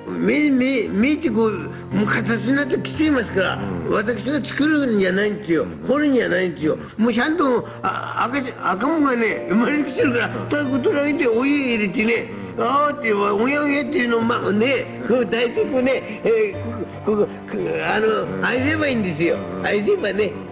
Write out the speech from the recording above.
見てもう形になってきていますから、私が作るんじゃないんですよ、掘るんじゃないんですよ。もうちゃんと赤もんがね生まれてきてるから、ただことだけでお湯入れてね、あーっておやおやっていうのを大体こうね、愛せばいいんですよ。愛せばね